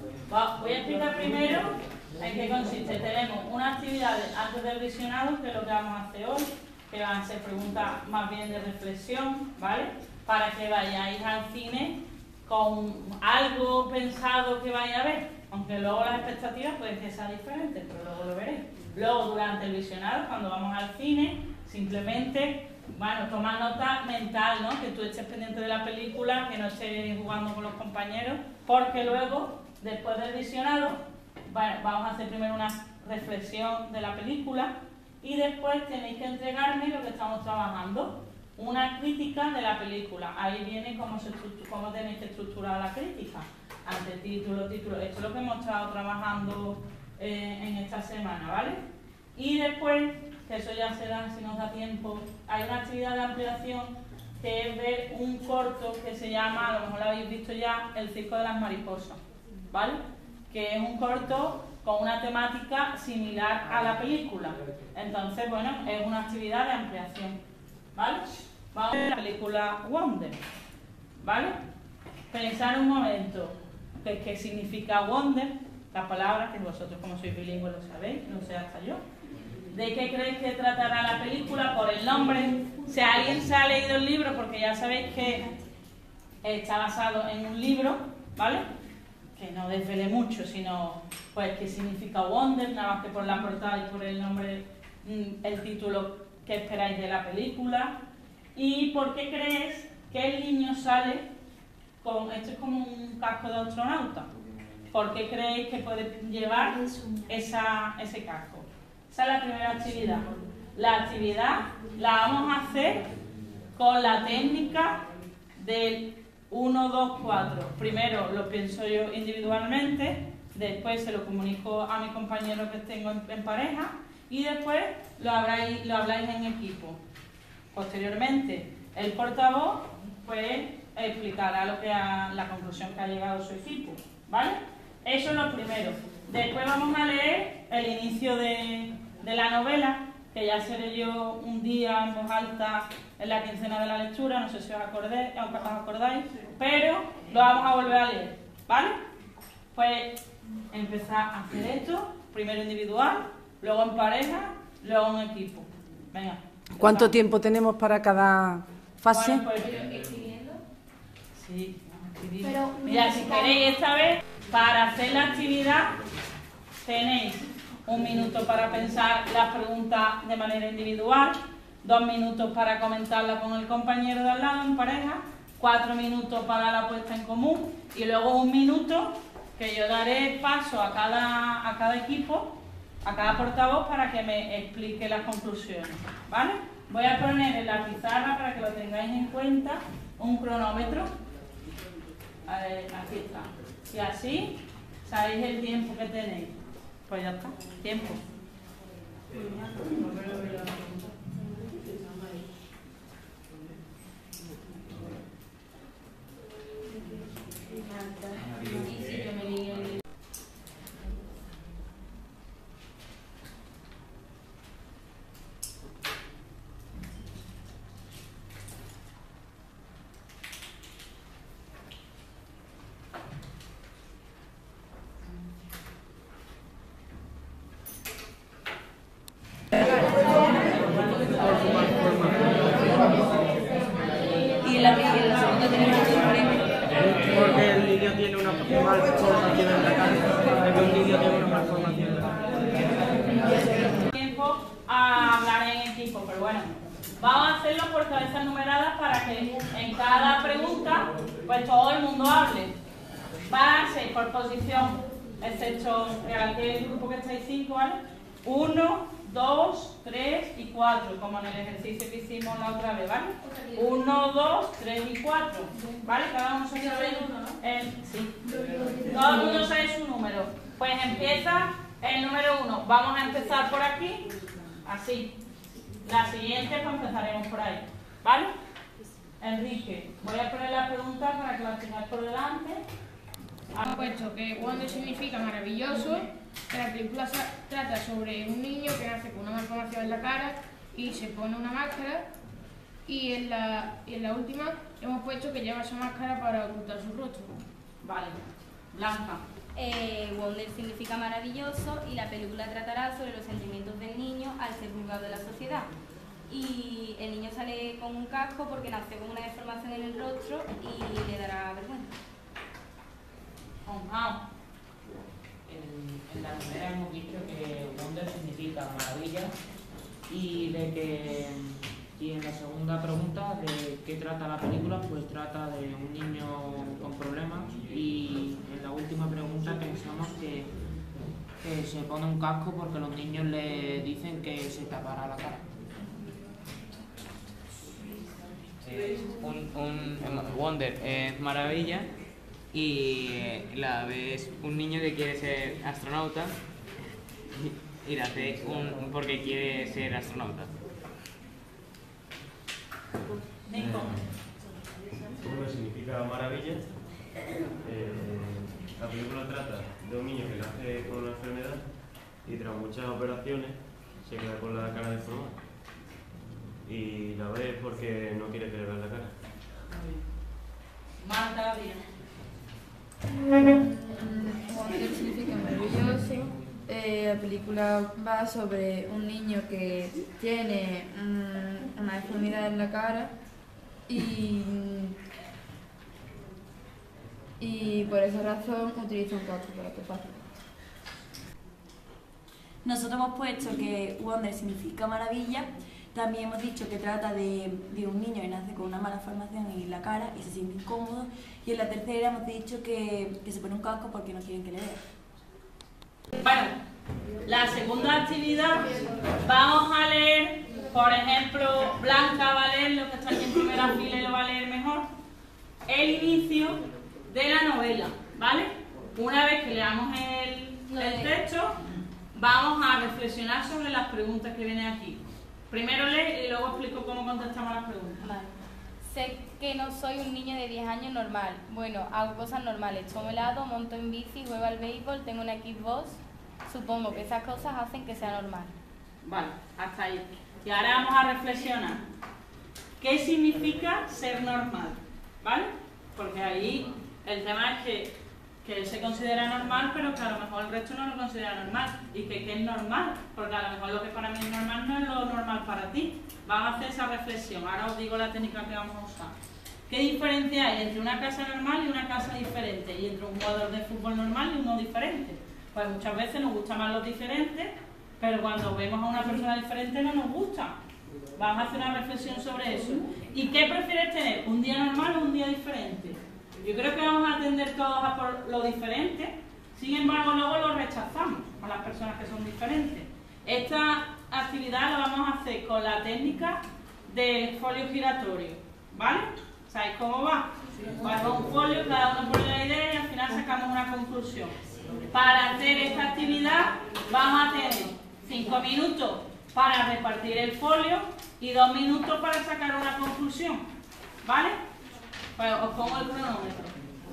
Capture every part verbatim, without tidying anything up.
Va, voy a explicar primero en qué consiste. Tenemos unas actividades antes del visionado, que es lo que vamos a hacer hoy, que van a ser preguntas más bien de reflexión, ¿vale? Para que vayáis al cine con algo pensado que vais a ver, aunque luego las expectativas pueden que sean diferentes, pero luego lo veréis. Luego, durante el visionado, cuando vamos al cine, simplemente, bueno, toma nota mental, ¿no? Que tú estés pendiente de la película, que no estés jugando con los compañeros, porque luego, después del visionado, bueno, vamos a hacer primero una reflexión de la película y después tenéis que entregarme lo que estamos trabajando, una crítica de la película. Ahí viene cómo, se cómo tenéis que estructurar la crítica, antetítulo, título. Esto es lo que hemos estado trabajando eh, en esta semana, ¿vale? Y después, que eso ya será si nos da tiempo, hay una actividad de ampliación que es ver un corto que se llama, a lo mejor lo habéis visto ya, El circo de las mariposas, ¿vale? Que es un corto con una temática similar a la película. Entonces, bueno, es una actividad de ampliación, ¿vale? Vamos a ver la película Wonder, ¿vale? Pensar un momento qué que significa Wonder, la palabra, que vosotros como sois bilingües lo sabéis, no sé hasta yo. ¿De qué creéis que tratará la película? Por el nombre. Si alguien se ha leído el libro, porque ya sabéis que está basado en un libro, ¿vale? Que no desvele mucho, sino pues qué significa Wonder, nada más que por la portada y por el nombre, el título que esperáis de la película. ¿Y por qué crees que el niño sale con, esto es como un casco de astronauta? ¿Por qué creéis que puede llevar esa, ese casco? Esa es la primera actividad. La actividad la vamos a hacer con la técnica del uno, dos, cuatro. Primero lo pienso yo individualmente, después se lo comunico a mi compañero que tengo en, en pareja y después lo, habráis, lo habláis en equipo. Posteriormente, el portavoz pues explicará lo que ha, la conclusión que ha llegado su equipo, ¿vale? Eso es lo primero. Después vamos a leer el inicio de, de la novela, que ya seré yo un día en voz alta en la quincena de la lectura, no sé si os acordáis, os acordáis, pero lo vamos a volver a leer, ¿vale? Pues empezar a hacer esto, primero individual, luego en pareja, luego en equipo. Venga. ¿Cuánto tiempo tenemos para cada fase? Bueno, pues, ¿escribiendo? Sí, vamos a escribir. Pero, mira, si queréis esta vez, para hacer la actividad, tenéis un minuto para pensar las preguntas de manera individual, dos minutos para comentarla con el compañero de al lado en pareja, cuatro minutos para la puesta en común y luego un minuto que yo daré paso a cada, a cada equipo, a cada portavoz para que me explique las conclusiones, ¿vale? Voy a poner en la pizarra para que lo tengáis en cuenta un cronómetro. A ver, aquí está. Y así sabéis el tiempo que tenéis. Pues ya está, tiempo. Y la, y la segunda tenemos que porque el niño tiene una malformación en la cabeza, porque un niño tiene una malformación en la cabeza. Tiempo a hablar en equipo, pero bueno, vamos a hacerlo por cabezas numeradas para que en cada pregunta pues todo el mundo hable. Va a ser por posición, excepto el grupo que estáis cinco, ¿vale? Uno, dos, tres y cuatro, como en el ejercicio que hicimos la otra vez, ¿vale? Uno, dos, tres y cuatro, ¿vale? Cada uno se sabe uno, ¿no? El, sí. Todo el mundo sabe su número. Pues empieza el número uno. Vamos a empezar por aquí, así. La siguiente, pues empezaremos por ahí, ¿vale? Enrique, voy a poner la pregunta para que la tengáis por delante. Han puesto que Wonder significa maravilloso, que la película trata sobre un niño que nace con una malformación en la cara y se pone una máscara, y en la, y en la última hemos puesto que lleva esa máscara para ocultar su rostro. Vale. Blanca. Eh, Wonder significa maravilloso y la película tratará sobre los sentimientos del niño al ser juzgado de la sociedad. Y el niño sale con un casco porque nació con una deformación en el rostro y le dará vergüenza. Wow. En, en la primera hemos dicho que Wonder significa maravilla y de que y en la segunda pregunta de qué trata la película, pues trata de un niño con problemas, y en la última pregunta pensamos que, que se pone un casco porque los niños le dicen que se tapará la cara. Eh, un, un Wonder es maravilla y la ves un niño que quiere ser astronauta y, y la hace un porque quiere ser astronauta. Nico. Wonder significa maravilla. Eh, la película trata de un niño que nace con una enfermedad y tras muchas operaciones se queda con la cara deformada. Y la ves porque no quiere que le vean la cara. Marta, Wonder significa maravilloso. Eh, la película va sobre un niño que tiene um, una deformidad en la cara y, y por esa razón utiliza un casco para taparlo. Nosotros hemos puesto que Wonder significa maravilla. También hemos dicho que trata de, de un niño que nace con una mala formación en la cara y se siente incómodo. Y en la tercera hemos dicho que, que se pone un casco porque no quieren que le vean. Bueno, la segunda actividad, vamos a leer, por ejemplo, Blanca va a leer, lo que está aquí en primera fila y lo va a leer mejor, el inicio de la novela, ¿vale? Una vez que leamos el, el texto, vamos a reflexionar sobre las preguntas que vienen aquí. Primero lee y luego explico cómo contestamos las preguntas. Vale. Sé que no soy un niño de diez años normal. Bueno, hago cosas normales. Tomo helado, monto en bici, juego al béisbol, tengo una Xbox. Supongo que esas cosas hacen que sea normal. Vale, hasta ahí. Y ahora vamos a reflexionar. ¿Qué significa ser normal? ¿Vale? Porque ahí el tema es que, que él se considera normal, pero que a lo mejor el resto no lo considera normal. Y que qué es normal, porque a lo mejor lo que para mí es normal no es lo normal para ti. Vamos a hacer esa reflexión. Ahora os digo la técnica que vamos a usar. ¿Qué diferencia hay entre una casa normal y una casa diferente? Y entre un jugador de fútbol normal y uno diferente. Pues muchas veces nos gustan más los diferentes, pero cuando vemos a una persona diferente no nos gusta. Vamos a hacer una reflexión sobre eso. ¿Y qué prefieres tener? ¿Un día normal o un día diferente? Yo creo que vamos a tender todos a por lo diferente, sin embargo luego lo rechazamos a las personas que son diferentes. Esta actividad la vamos a hacer con la técnica del folio giratorio, ¿vale? ¿Sabéis cómo va? Pues con un folio, cada uno pone la idea y al final sacamos una conclusión. Para hacer esta actividad vamos a tener cinco minutos para repartir el folio y dos minutos para sacar una conclusión, ¿vale? Pues os pongo el cronómetro.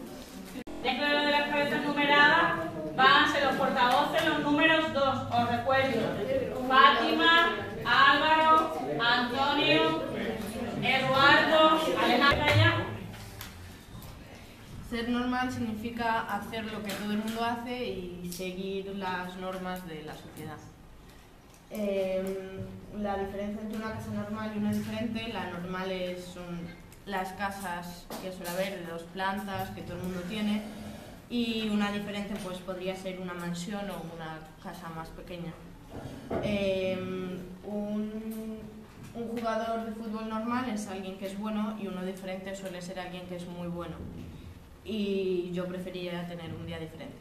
Dentro de lo de las cabezas numeradas van a ser los portavoces, los números dos, os recuerdo. Fátima, Álvaro, Antonio, Eduardo, Alejandra ya. Ser normal significa hacer lo que todo el mundo hace y seguir las normas de la sociedad. Eh, la diferencia entre una casa normal y una diferente, la normal es, son las casas que suele haber de dos plantas, que todo el mundo tiene, y una diferente pues podría ser una mansión o una casa más pequeña. Eh, un, un jugador de fútbol normal es alguien que es bueno y uno diferente suele ser alguien que es muy bueno. Y yo preferiría tener un día diferente.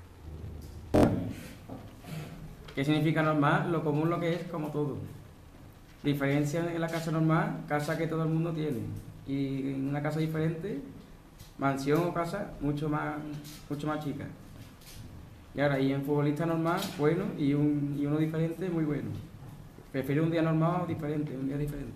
¿Qué significa normal? Lo común, lo que es, como todo. Diferencia en la casa normal, casa que todo el mundo tiene. Y en una casa diferente, mansión o casa mucho más, mucho más chica. Y ahora, y en futbolista normal, bueno, y, un, y uno diferente, muy bueno. Prefiero un día normal o diferente, un día diferente.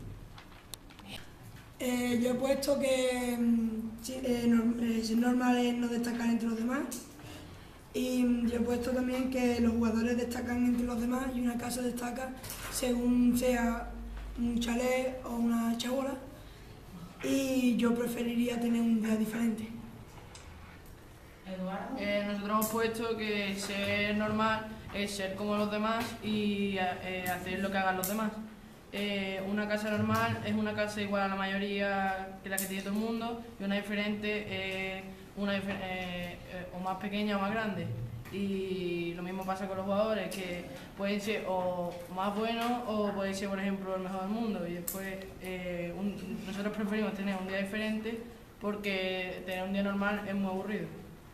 Eh, yo he puesto que eh, no, eh, ser normal es no destacar entre los demás. Y yo he puesto también que los jugadores destacan entre los demás y una casa destaca según sea un chalet o una chabola. Y yo preferiría tener un día diferente. Eduardo. Eh, nosotros hemos puesto que ser normal es ser como los demás y eh, hacer lo que hagan los demás. Eh, una casa normal es una casa igual a la mayoría que la que tiene todo el mundo, y una diferente es una difer eh, eh, o más pequeña o más grande. Y lo mismo pasa con los jugadores, que pueden ser o más buenos o pueden ser, por ejemplo, el mejor del mundo. Y después eh, un, nosotros preferimos tener un día diferente porque tener un día normal es muy aburrido.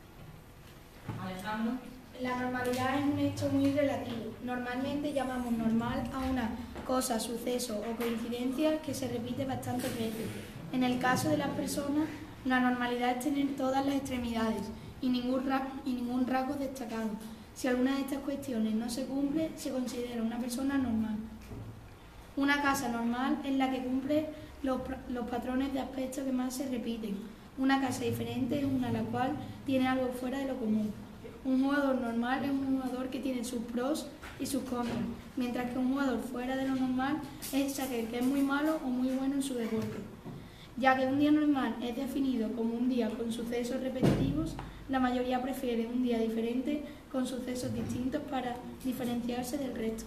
Alejandro. La normalidad es un hecho muy relativo. Normalmente llamamos normal a una cosa, suceso o coincidencia que se repite bastantes veces. En el caso de las personas, la normalidad es tener todas las extremidades y ningún, ra y ningún rasgo destacado. Si alguna de estas cuestiones no se cumple, se considera una persona normal. Una casa normal es la que cumple los, los patrones de aspecto que más se repiten. Una casa diferente es una la cual tiene algo fuera de lo común. Un jugador normal es un jugador que tiene sus pros y sus contras, mientras que un jugador fuera de lo normal es aquel que es muy malo o muy bueno en su deporte. Ya que un día normal es definido como un día con sucesos repetitivos, la mayoría prefiere un día diferente con sucesos distintos para diferenciarse del resto.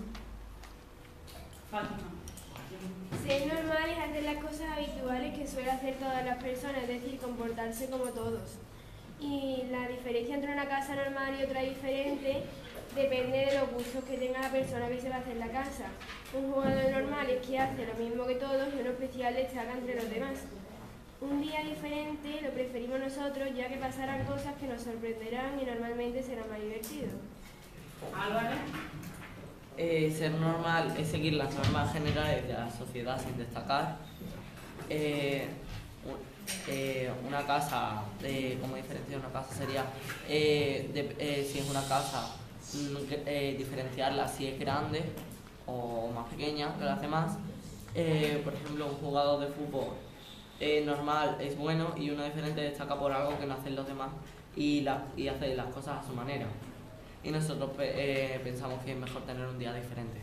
Fátima. Ser normal es hacer las cosas habituales que suelen hacer todas las personas, es decir, comportarse como todos. Y la diferencia entre una casa normal y otra diferente depende de los gustos que tenga la persona que se va a hacer la casa. Un jugador normal es que hace lo mismo que todos y uno especial destaca entre los demás. Un día diferente lo preferimos nosotros, ya que pasarán cosas que nos sorprenderán y normalmente será más divertido. Álvaro. Eh, ser normal es seguir las normas generales de la sociedad sin destacar. Eh, eh, una casa, eh, como diferencia de una casa sería, eh, de, eh, si es una casa, eh, diferenciarla si es grande o más pequeña que las demás. Eh, por ejemplo, un jugador de fútbol eh, normal es bueno y uno diferente destaca por algo que no hacen los demás y, la, y hace las cosas a su manera. Y nosotros eh, pensamos que es mejor tener un día diferente.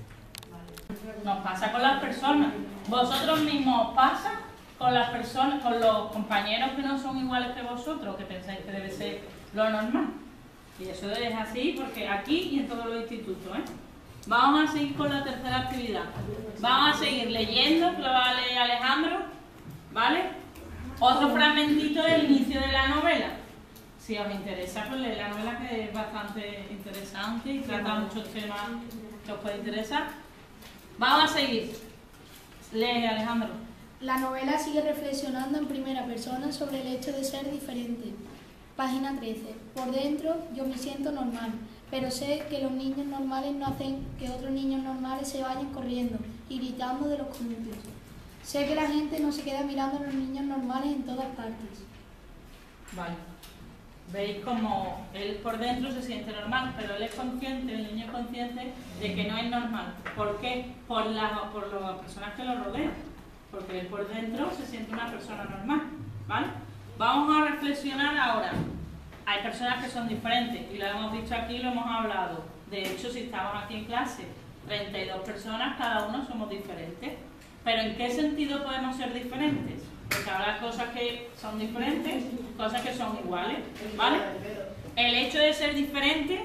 Nos pasa con las personas. Vosotros mismos os pasa con las personas, con los compañeros que no son iguales que vosotros, que pensáis que debe ser lo normal. Y eso es así porque aquí y en todos los institutos, ¿eh? Vamos a seguir con la tercera actividad. Vamos a seguir leyendo, que lo va a leer Alejandro, ¿vale? Otro fragmentito del inicio de la novela. Si os interesa, pues leer la novela, que es bastante interesante y trata muchos temas que os pueden interesar. Vamos a seguir. Lee, Alejandro. La novela sigue reflexionando en primera persona sobre el hecho de ser diferente. Página trece. Por dentro yo me siento normal, pero sé que los niños normales no hacen que otros niños normales se vayan corriendo y gritando de los columpios. Sé que la gente no se queda mirando a los niños normales en todas partes. Vale. Veis como él por dentro se siente normal, pero él es consciente, el niño es consciente de que no es normal. ¿Por qué? Por, la, por las personas que lo rodean. Porque él por dentro se siente una persona normal, ¿vale? Vamos a reflexionar ahora. Hay personas que son diferentes y lo hemos dicho aquí, lo hemos hablado. De hecho, si estamos aquí en clase, treinta y dos personas, cada uno somos diferentes. Pero ¿en qué sentido podemos ser diferentes? Porque habrá cosas que son diferentes, cosas que son iguales, ¿vale? El hecho de ser diferente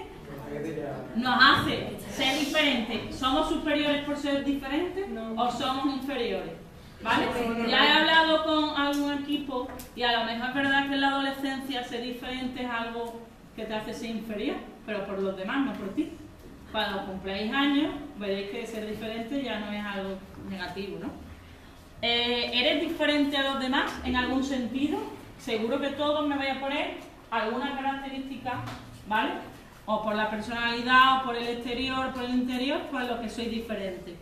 nos hace ser diferentes. ¿Somos superiores por ser diferentes o somos inferiores? ¿Vale? Ya he hablado con algún equipo y a lo mejor es verdad que en la adolescencia ser diferente es algo que te hace ser inferior, pero por los demás, no por ti. Cuando cumpláis años, veréis que ser diferente ya no es algo negativo, ¿no? Eh, ¿Eres diferente a los demás en algún sentido? Seguro que todos me voy a poner alguna característica, ¿vale? O por la personalidad, o por el exterior, o por el interior, pues lo que soy diferente.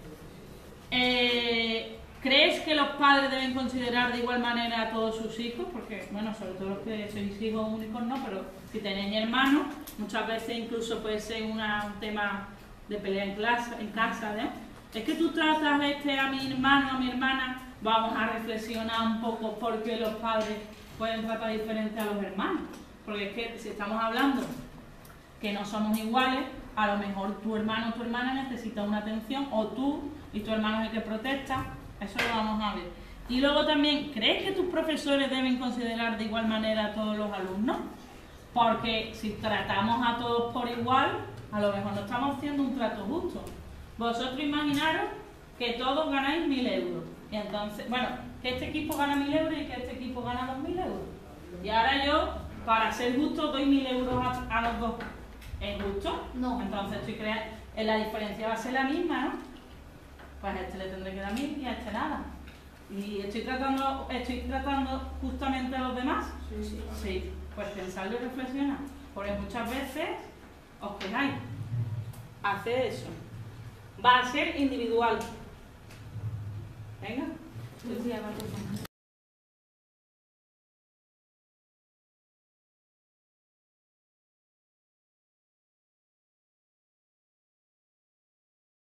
Eh, ¿Crees que los padres deben considerar de igual manera a todos sus hijos? Porque, bueno, sobre todo los que sois hijos únicos no, pero si tenéis hermanos, muchas veces incluso puede ser una, un tema de pelea en, clase, en casa, ¿eh? Es que tú tratas este a mi hermano, a mi hermana, vamos a reflexionar un poco por qué los padres pueden tratar diferente a los hermanos. Porque es que si estamos hablando que no somos iguales, a lo mejor tu hermano o tu hermana necesita una atención, o tú y tu hermano es el que protesta. Eso lo vamos a ver. Y luego también, ¿crees que tus profesores deben considerar de igual manera a todos los alumnos? Porque si tratamos a todos por igual, a lo mejor no estamos haciendo un trato justo. Vosotros imaginaros que todos ganáis mil euros. Y entonces, bueno, que este equipo gana mil euros y que este equipo gana dos mil euros. Y ahora yo, para ser justo, doy mil euros a, a los dos. ¿Es justo? No. Entonces estoy creando, la diferencia va a ser la misma, ¿no? Pues a este le tendré que dar mil y a este nada. ¿Y estoy tratando, estoy tratando justamente a los demás? Sí, sí. Sí. Pues pensarlo y reflexionar. Porque muchas veces os quejáis. Haced eso. Va a ser individual. Venga.